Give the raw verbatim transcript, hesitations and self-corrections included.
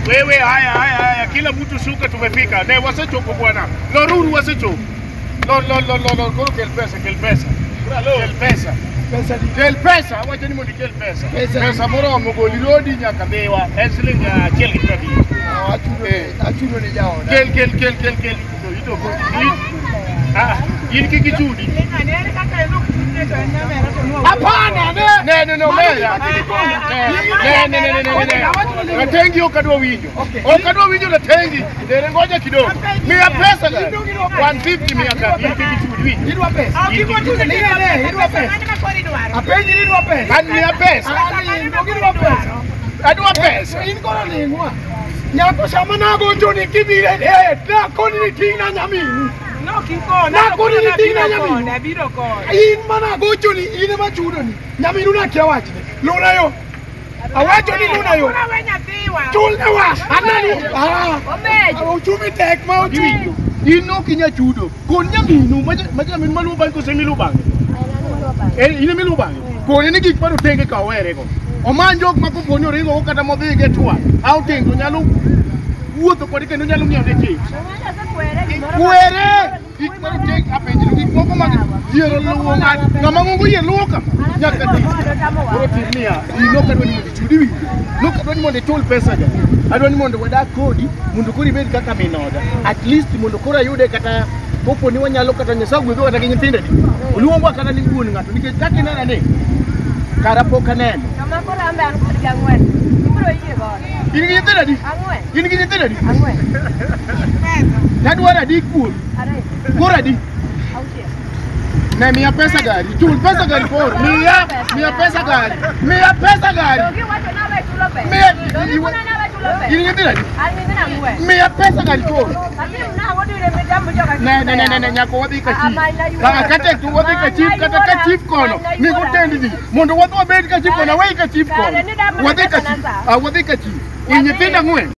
Wewe haya haya haya kila mtu shuka tumefika. Ne wasechopo bwana. Lorun wasechopo. Lo lo lo lo lo koro kel pesa kel pesa. Kel pesa. Pesa di Kel pesa wacha ni mondi kel pesa. Pesa. Pesa moro mogoli rodi nyaka dewa. Esling ya kel kitabi. achuno achuno ni jao. Kel kel kel kel kel. Ito ko. Ah, yin kiki chudi. Hapana ne. Ne ne no me. Ne ne ne ne ne. Natengi okadwa winjo. Okadwa winjo natengi. Dere ngoja kidogo. Mia pesa gani? one fifty mia ka. Yin kiki chudi. Idwa pesa. Idwa pesa. Idwa pesa. Apenji idwa pesa. Ani mia pesa. Ani idwa pesa. Adwa pesa. In kono lingwa. Nyako sama na gojo ni kibire eh na koni ni tingna nyamini. No kinko Na koni ni tingna nyamini. na biro ko. In mana gojo ni ine ma chudo ni. Nyamini una kia wachi. Luna yo. Awacho ni luna yo. Kuna wenya thiwa. Chul ne wa. Anani. Ah. Omejo. Uchumi tek ma uchumi. Ino kinya chudo. Kon nyaminu maja min malu ban ko semilu bang. Eh ine milu bang. Kon ni gik paro tenge ka were ko. Omanjo mako ponyo ringo kata modhi ge twa. Au tengo nyalo wuotho kod kendo nyalo ngiew ne chik. Kwere gik paro tenge apenji gik moko mag yiero luwo ng'at. Ng'ama ng'ongo yie luwo ka. Nyaka ti. Koro timia ino kadwa ni mondo chudi wi. No kadwa ni mondo chul pesa ja. Adwa ni mondo wadak kodi mondo kori bed kaka minoda. At least mondo kora yude kata popo ni wanyalo kata nyesa gwedho kata gi nyithinde di. Oluongo kata ni wuon ng'ato nikech kaka inena ni kara pok aneno. Kama kora ambe an kod gang'wen. Ibiro yie godo. In gi nyithindo adi? Ang'wen. In gi nyithindo adi? Ang'wen. Tadwaro adi kuon. Are. Koro adi? Auchiel. Ne miya pesa gari. Chul pesa gari koro. Miya, miya pesa gari. Miya pesa gari. Dogi wacho na we chulo pesa. Miya. Dogi kuna na we chulo pesa. In gi nyithindo adi? An nyithindo ang'wen. Miya pesa gari koro. Ati na wodi ile medambo joka. Ne ne ne ne nyako wadhi ka chief. Kaka kata tu wadhi ka chief kata ka chief kono. Ni gotendi di. Mondo wadhi wabed ka chief kono, wei ka chief kono. Wadhi ka chief. Ah wadhi ka chief. In nyithindo ang'wen.